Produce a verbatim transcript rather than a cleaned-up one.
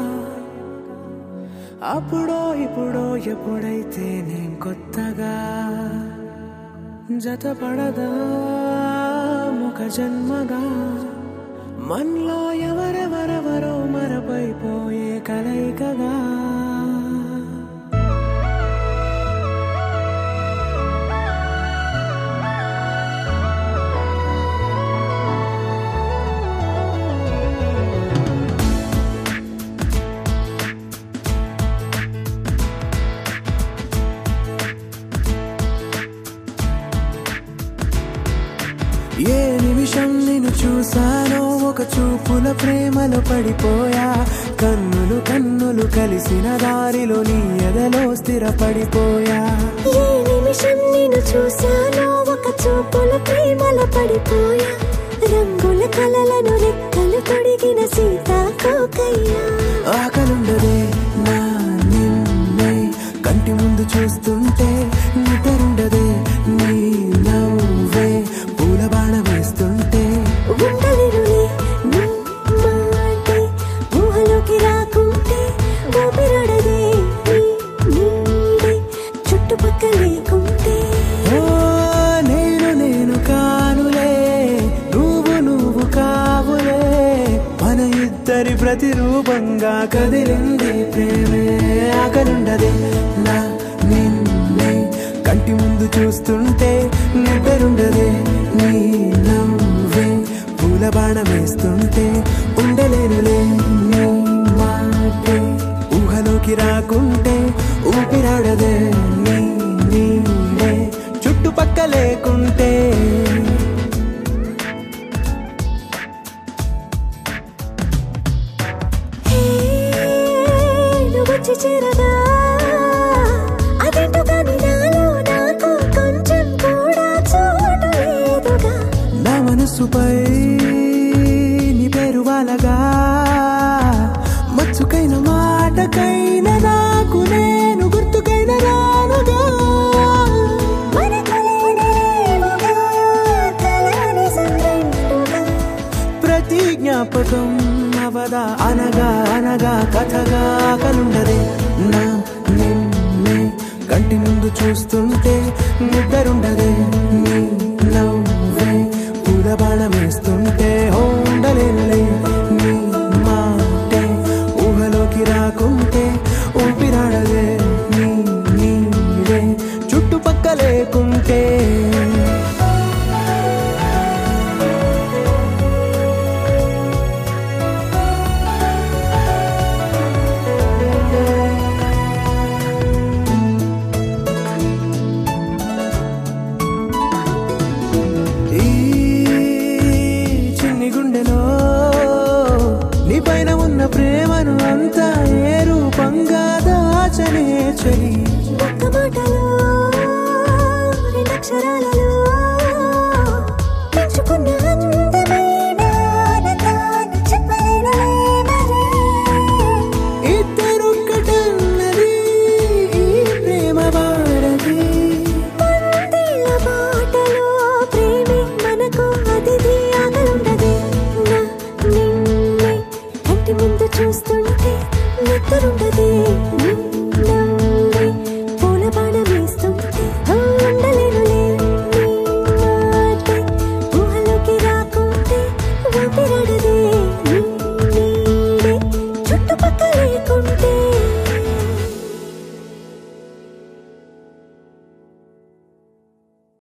అప్పుడో ఇప్పుడో ఎప్పుడైతే నేను కొత్తగా జతపడదా ముఖ జన్మగా మనలో ఎవరెవరెవరో మరపైపోయే కలయికగా ఏ నిమిషం నిన్ను చూసానో ఒక చూపుల ప్రేమలో పడిపోయా కన్నులు కన్నులు కలిసిన దారిలో నీ ఎదలో స్థిరపడిపోయా ఏ నిమిషం నిన్ను చూసానో ఒక చూపుల ప్రేమలో పడిపోయా రంగుల కలలను రెక్కలు తొడిగిన సీతాకోకయ్యా ఆకలుండదే నా నిన్నే కంటి ముందు చూస్తుంటే నిద్రుండదే నీ నవ్వే పూల బాణ వేస్తుంటే ఉండలేనులే నీ మాటే ఊహలోకి రాకుంటే ఊపిరాడదే నీ నీడే చుట్టుపక్కల లేకుంటే ఓ నేను నేను కానులే నువ్వు నువ్వు కావులే మన ఇద్దరి ప్రతిరూపంగా కదిలింది ప్రేమే ఆకలుండదే నా నిన్నే కంటి ముందు చూస్తుంటే నిద్రుండదే నీ నవ్వే పూల బాణ వేస్తుంటే ఉండలేనులే నీ మాటే ఊహలోకి రాకుంటే ఊపిరాడదే నీ నీడే చుట్టుపక్క లేకుంటే వచ్చి చేరగా అదేంటో కానీ నాలో నాకు కొంచెం కూడా చోటు లేదుగా నా మనసుపై నీ పేరు వాలగా మచ్చుకైన మాటకైన నాకు నేను గుర్తుకైన రానుగా ప్రతి జ్ఞాపకం అవదా అనగా అనగా కథగా కలుండదే నా నిన్నే కంటి ముందు చూస్తుంటే నిద్రుండదే నీ నవ్వే పూల బాణ వేస్తుంటే ఉండలేనులే నీ మాటే ఊహలోకి రాకుంటే ఊపిరాడదే నీ నీడే చుట్టుపక్క లేకుంటే పైన ఉన్న ప్రేమను అంతా ఏ రూపంగా దాచనే చలి ఒక్క మాటలో రెండక్షరాలలో పెంచుకున్న అందమైన ఆనందాన్ని చెప్పలేనులే మరి ఇద్దరొక్కటన్నది ఈ ప్రేమ వాడది వందేళ్ల బాటలో ప్రేమే మనకు అతిథి ఆగలుండదే నా నిన్నే కంటి ముందు చూస్తుంటే నిద్రుండదే నీ నవ్వే పూల బాణ వేస్తుంటే ఉండలేనులే నీ మాటే ఊహలోకి రాకుంటే ఊపిరాడదే నీ నీడే చుట్టుపక్కల లేకుంటే